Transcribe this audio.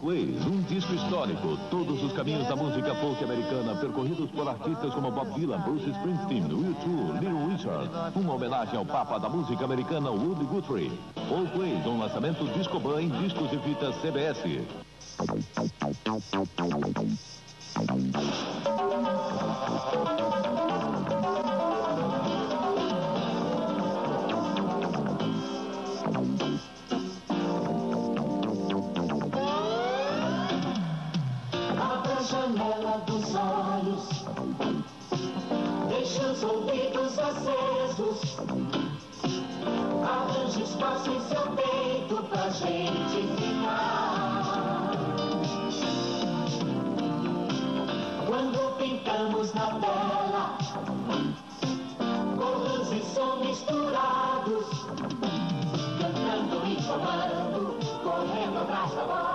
Folkways, um disco histórico. Todos os caminhos da música folk americana, percorridos por artistas como Bob Dylan, Bruce Springsteen, U2, Little Richard. Uma homenagem ao papa da música americana, Woody Guthrie. Folkways, um lançamento Discoban em discos e fitas CBS. Janela dos olhos, deixa os ouvidos acesos, arranje espaço em seu peito pra gente ficar. Quando pintamos na tela, cores e som misturados, cantando e chorando, correndo atrás da bola.